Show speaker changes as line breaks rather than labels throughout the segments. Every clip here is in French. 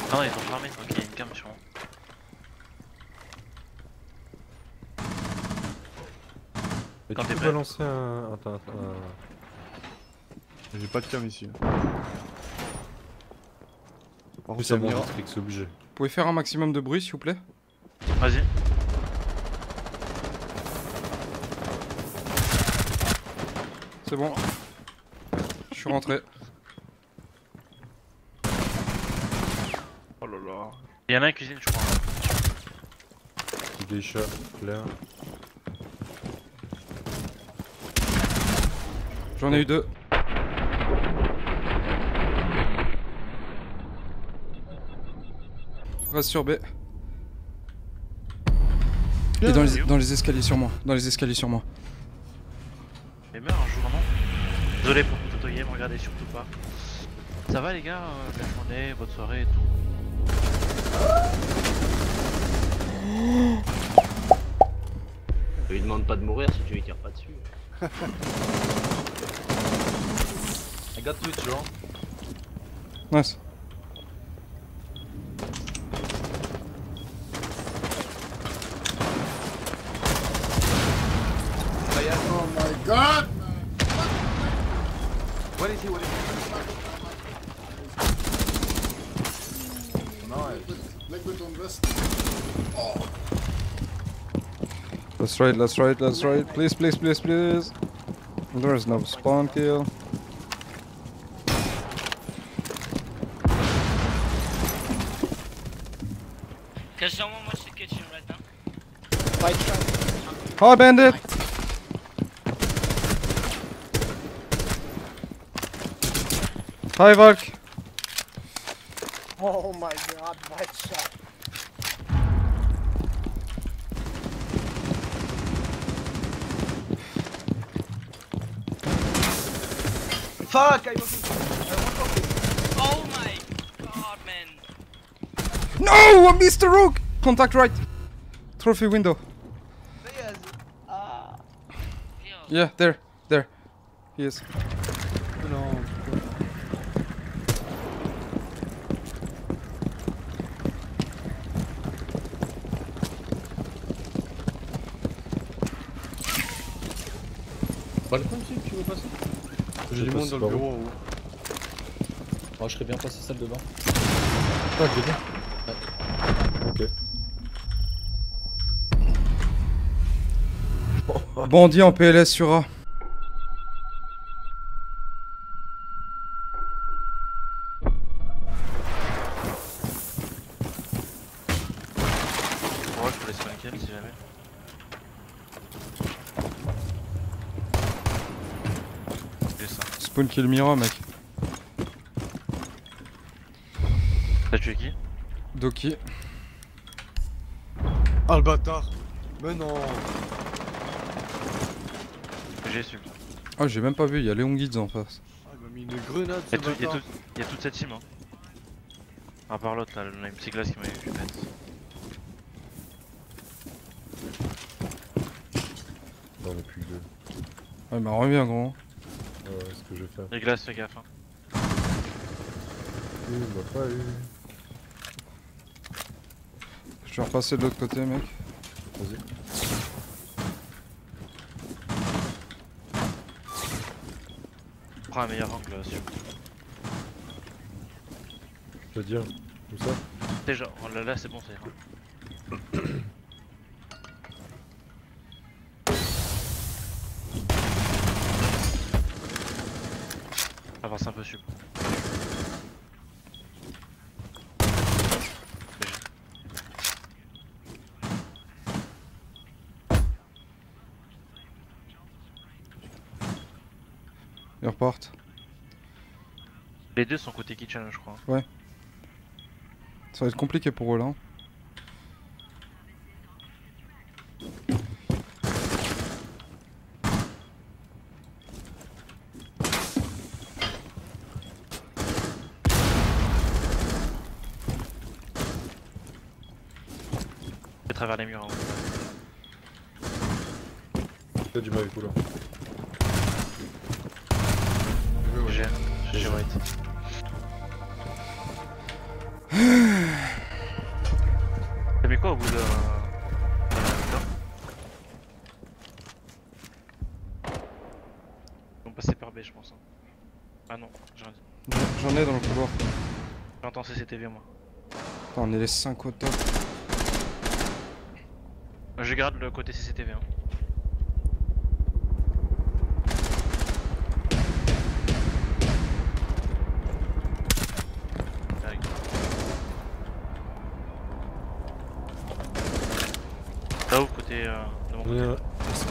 Ah non, ils ont fermé, donc il y a une cam sur moi.
Et
Quand
tu
t'es
peux
prêt.
balancer un...
J'ai pas de cam ici. Par
Oui,
contre,
ça
ça
monte,
venir.
c'est obligé.
Vous pouvez faire un maximum de bruit s'il vous plaît?
Vas-y.
C'est bon. Je suis rentré.
Oh là là.
Il y en a un cuisine, je crois.
Petit geisha, clair.
J'en ai eu deux. Reste sur B. Et dans les escaliers sur moi. Dans les escaliers sur moi.
Mais meurs un jour, non? Désolé pour vous tutoyer, me regardez surtout pas. Ça va les gars, la journée, votre soirée et tout?
Je lui demande pas de mourir si tu lui tires pas dessus.
I got you, Joe.
Nice.
Oh my god, man! What is he? What is he? Nice. Liquid on wrist. Oh.
Let's right, let's right, let's right. Please, please, please, please. There is no spawn kill.
Cause someone wants the kitchen right now.
Hi, bandit! Hi, Valk!
Oh my god, white shot.
Fuck! I was
Oh my god, man.
No! I missed the rook! Contact right! Trophy window.
Yes.
Yeah, there. He is.
Non.
Balcon ici, tu veux passer?
J'ai du monde dans le bureau en haut.
Oh, je serais bien passé celle de bain.
Ah, je bien. Ok.
Bandit en PLS sur A.
Ouais, je peux laisser une cam si jamais. C'est ça.
Spawn kill Mira, mec.
T'as tué qui?
Doki.
Ah le bâtard. Mais non.
J'ai su.
Oh, j'ai même pas vu, il y a Léon Guides en face.
Ah il m'a mis une grenade ce bâtard.
Y'a toute cette team hein. À part l'autre là, le MC Glass qui m'a eu bête.
Non, on est plus deux.
Ouais, bah reviens, gros.
Ouais, ce que je vais faire.
Les glaces, fais gaffe hein.
Il m'a pas eu.
Je vais repasser de l'autre côté, mec.
Vas-y.
Prends un meilleur angle sur.
Je veux dire, où ça?
Déjà, là c'est bon, ça ira. Avance un peu sub.
Ils repartent.
Les deux sont côté kitchen, je crois.
Ça va être compliqué pour eux là.
À travers les murs en haut.
T'as du mal avec là.
J'ai white. quoi au bout de... Ils vont passer par B je pense. Hein. Ah non,
J'en ai dans le couloir.
j'entends CCTV moi.
Attends, on est les 5 au top.
Je garde le côté CCTV. Hein. Là où côté de mon côté.
SK.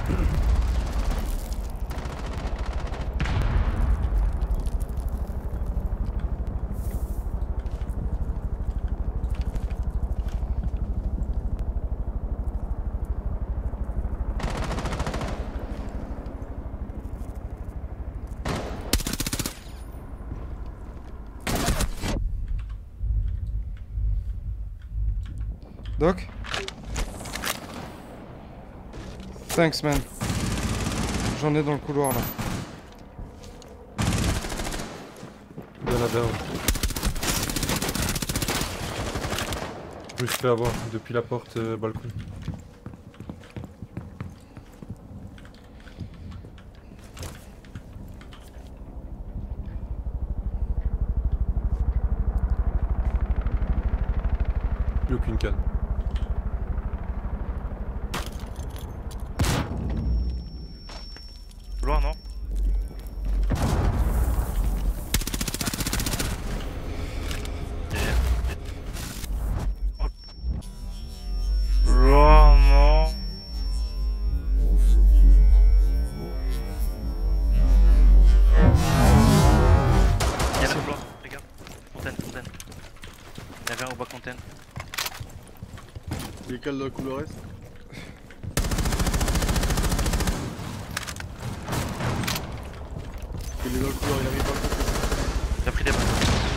Doc? Thanks man. J'en ai dans le couloir là.
Il y en a down. Je me suis fait avoir depuis la porte balcon. Plus aucune canne.
Couloir non? Couloir non? Il y a un couloir, regarde. Fontaine. Il y avait un au bas fontaine.
Il est quel dans le couloir est? Il est dans le couloir, il arrive pas.
Il a pris des balles.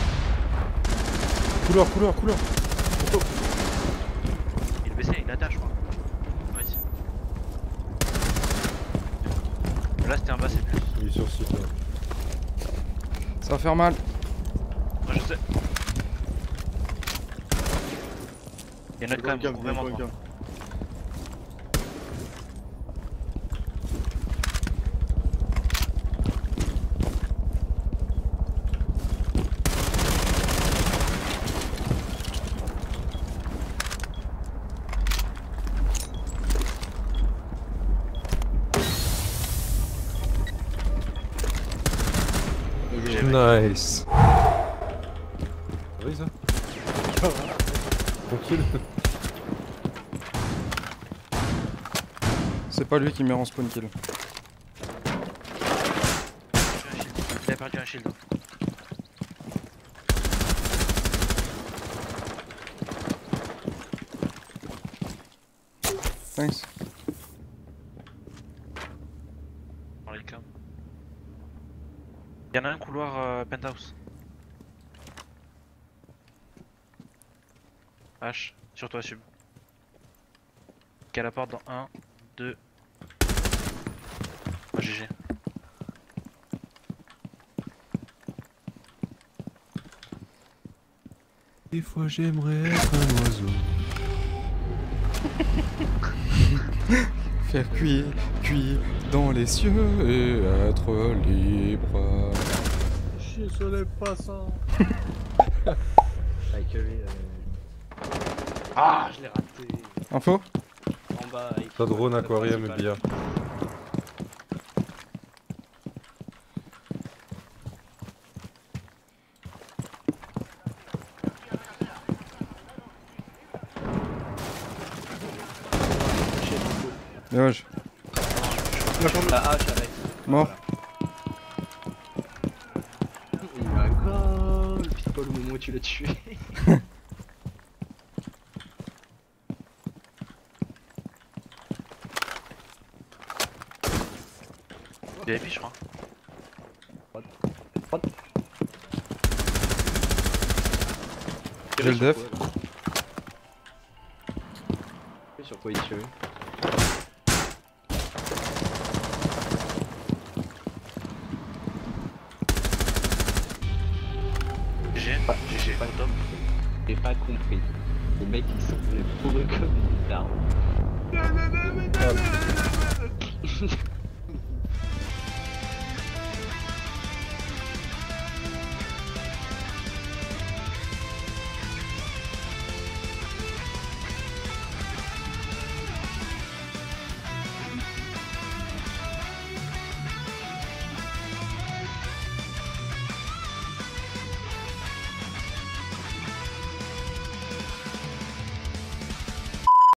Couloir.
Il est baissé, il attache je crois. Ouais, ici. Là c'était un bas, c'est plus.
Il est sur site là.
Ça va faire mal.
Moi je sais. Il y en a quand même vraiment pas.
Nice. Oui ça. Tranquille.
C'est pas lui qui met en spawn kill.
Il a perdu un shield.
Thanks.
Dans les cas. Il y en a un couloir penthouse. H, sur toi sub. Qui a la porte dans 1, 2. Oh, GG.
Des fois j'aimerais être un oiseau.
Faire cuire dans les cieux et être libre.
Chier sur les passants.
Avec lui. Ah, je l'ai raté.
Info?
En bas. avec-
Pas drone, aquarium et
principal.
billard.
Dommage.
La hache avec.
Mort.
Il a un goal. Pile pas le moment où tu l'as tué.
VIP je crois.
J'ai le def.
Sur quoi il tue?
GG, GG,
Pas
au top.
J'ai pas compris. Les mecs ils sont les pauvres comme des tards.